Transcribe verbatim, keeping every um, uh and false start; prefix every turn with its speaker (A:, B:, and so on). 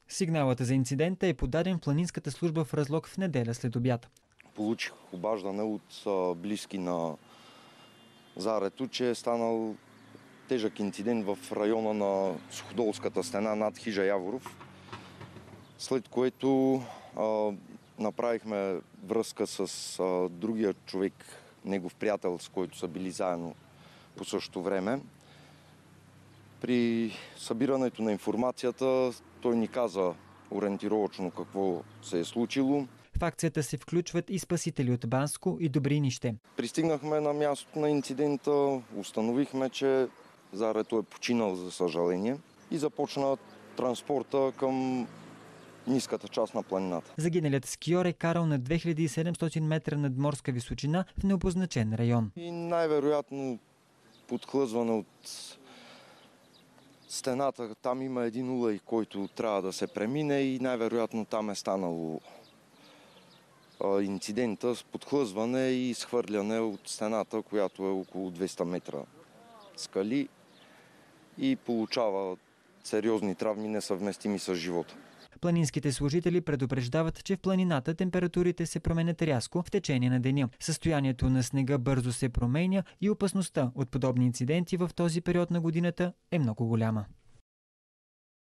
A: Сигналът за инцидента е подаден в планинската служба в Разлог в неделя след обяд.
B: Получих обаждане от а, близки на Зарето, че е станал тежък инцидент в района на Суходолската стена над хижа Яворов, след което а, направихме връзка с а, другия човек, негов приятел, с който са били заедно по същото време. При събирането на информацията той ни каза ориентировъчно какво се е случило.
A: В акцията се включват и спасители от Банско и Добринище.
B: Пристигнахме на мястото на инцидента, установихме, че Зарето е починал, за съжаление, и започна транспорта към ниската част на планината.
A: Загиналият скиор е карал на две хиляди и седемстотин метра надморска височина в необозначен район.
B: И най-вероятно подхлъзване от стената. Там има един улей, който трябва да се премине и най-вероятно там е станало а, инцидента с подхлъзване и изхвърляне от стената, която е около двеста метра скали, и получава сериозни травми, несъвместими с живота.
A: Планинските служители предупреждават, че в планината температурите се променят рязко в течение на деня. Състоянието на снега бързо се променя и опасността от подобни инциденти в този период на годината е много голяма.